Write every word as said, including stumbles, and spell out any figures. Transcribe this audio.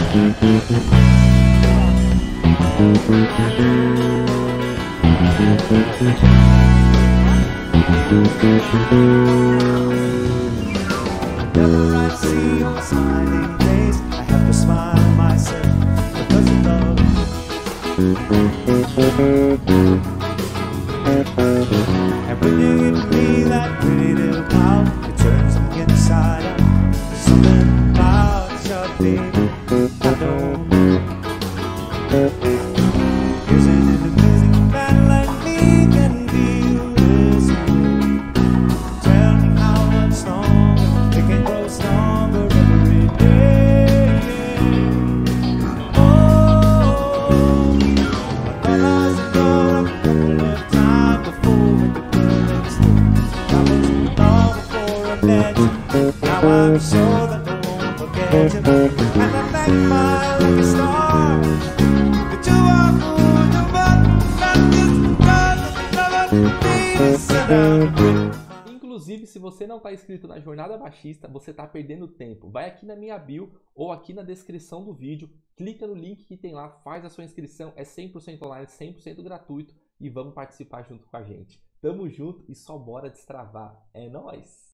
Whenever I see your smiling face, I have to smile myself because of love. And when you give me that pretty little pout, it turns me inside out. Something about your baby, I know. Isn't it amazing man like me can feel this way? Tell me how much longer it can grow stronger every day. Oh, I thought I was in love a couple of times before with the girl next door. I was in love before I met you. Now I'm sure that I won't forget you. And I thank my lucky star that you are good, you are not just another baby, sit down. Inclusive, se você não está inscrito na Jornada Baixista, você está perdendo tempo. Vai aqui na minha bio ou aqui na descrição do vídeo, clica no link que tem lá, faz a sua inscrição, é cem por cento online, cem por cento gratuito e vamos participar junto com a gente. Tamo junto e só bora destravar. É nóis!